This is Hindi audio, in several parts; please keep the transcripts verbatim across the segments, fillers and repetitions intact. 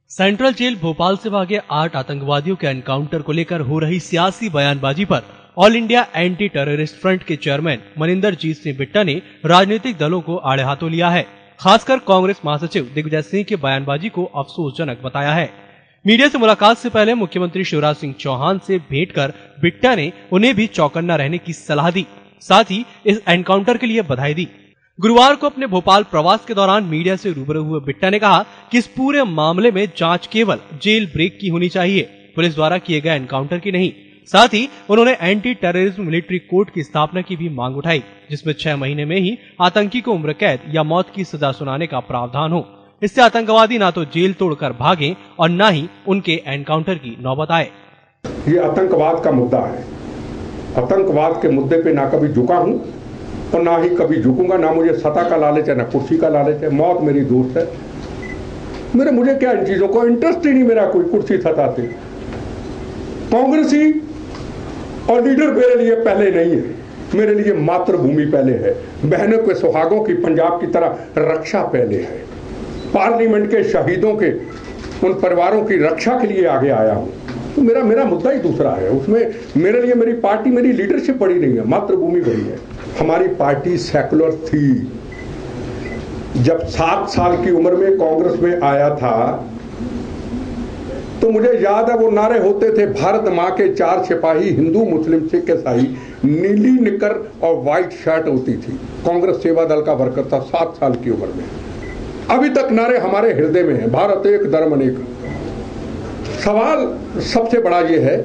सेंट्रल जेल भोपाल से भागे आठ आतंकवादियों के एनकाउंटर को लेकर हो रही सियासी बयानबाजी पर all India anti terrorist front के चेयरमैन मनिंदर जीत सिंह बिट्टा ने राजनीतिक दलों को आड़े हाथों लिया है। खासकर कांग्रेस महासचिव दिग्विजय सिंह की बयानबाजी को अफसोसजनक बताया है। मीडिया से मुलाकात से पहले मुख्यमंत्री शिवराज सिंह चौहान से भेंट कर बिट्टा ने उन्हें भी चौकन्ना रहने की सलाह दी, साथ ही इस एनकाउंटर के लिए बधाई दी। गुरुवार को अपने भोपाल प्रवास के दौरान मीडिया से रूबरू हुए बिट्टा ने कहा कि इस पूरे मामले में जांच केवल जेल ब्रेक की होनी चाहिए, पुलिस द्वारा किए गए एनकाउंटर की नहीं। साथ ही उन्होंने एंटी टेररिज्म मिलिट्री कोर्ट की स्थापना की भी मांग उठाई, जिसमें छह महीने में ही आतंकी को उम्र कैद या मौत की सजा सुनाने का प्रावधान हो। इससे आतंकवादी ना तो जेल तोड़कर भागे और न ही उनके एनकाउंटर की नौबत आए। ये आतंकवाद का मुद्दा है। आतंकवाद के मुद्दे पे ना कभी झुका हूं और ना ही कभी झुकूंगा। ना मुझे सत्ता का लालच है, ना कुर्सी का लालच है। मौत मेरी दोस्त है। मेरे मुझे क्या इन चीजों को इंटरेस्ट ही नहीं मेरा कोई कुर्सी सत्ता से। कांग्रेसी और लीडर मेरे लिए पहले नहीं है। मेरे लिए मातृभूमि पहले है। बहनों के सुहागों की पंजाब की तरह रक्षा पहले है। पार्लियामेंट के शहीदों के उन परिवारों की रक्षा के लिए आगे आया हूं। तो मेरा मेरा मुद्दा ही दूसरा है। उसमें मेरे लिए मेरी पार्टी, मेरी लीडरशिप बड़ी नहीं है, मातृभूमि बड़ी है। हमारी पार्टी सेकुलर थी। जब सात साल की उम्र में कांग्रेस में आया था तो मुझे याद है वो नारे होते थे, भारत माँ के चार सिपाही, हिंदू मुस्लिम सिख ईसाई, नीली निकर और व्हाइट शर्ट होती थी। कांग्रेस सेवा दल का वर्कर था सात साल की उम्र में। अभी तक नारे हमारे हृदय में है, भारत एक धर्म अनेक। सवाल सबसे बड़ा ये है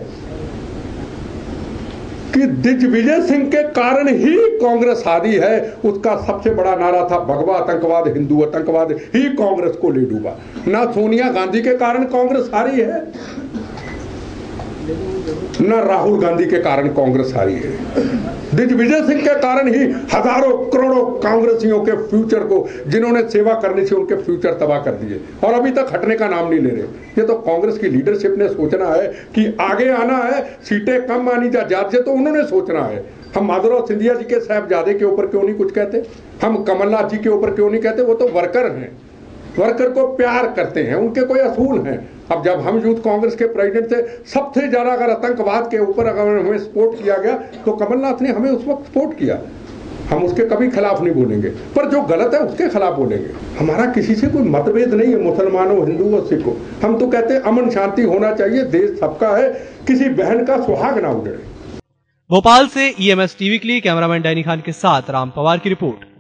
कि दिग्विजय सिंह के कारण ही कांग्रेस हारी है। उसका सबसे बड़ा नारा था, भगवा आतंकवाद, हिंदू आतंकवाद ही कांग्रेस को ले डूबा। ना सोनिया गांधी के कारण कांग्रेस हारी है, ना राहुल गांधी के कारण कांग्रेस हारी है। दिग्विजय सिंह के कारण ही हजारों करोड़ों कांग्रेसियों के फ्यूचर को, जिन्होंने सेवा करनी थी, उनके फ्यूचर तबाह कर दिए और अभी तक हटने का नाम नहीं ले रहे। ये तो कांग्रेस की लीडरशिप ने सोचना है कि आगे आना है, सीटें कम आनी जा ज्यादा, तो उन्होंने सोचना है। हम माधवराव सिंधिया जी के साहबजादे के ऊपर क्यों नहीं कुछ कहते? हम कमलनाथ जी के ऊपर क्यों नहीं कहते? वो तो वर्कर हैं, वर्कर को प्यार करते हैं, उनके कोई असूल हैं। अब जब हम यूथ कांग्रेस के प्रेसिडेंट थे, सबसे ज्यादा अगर आतंकवाद के ऊपर अगर हमें सपोर्ट किया गया तो कमलनाथ ने हमें उस वक्त सपोर्ट किया। हम उसके कभी खिलाफ नहीं बोलेंगे, पर जो गलत है उसके खिलाफ बोलेंगे। हमारा किसी से कोई मतभेद नहीं है, मुसलमानों, हिंदू और सिखों। हम तो कहते हैं अमन शांति होना चाहिए, देश सबका है, किसी बहन का सुहाग ना उजड़े। भोपाल से ई एम एस टीवी के लिए कैमरामैन डैनी खान के साथ राम पवार की रिपोर्ट।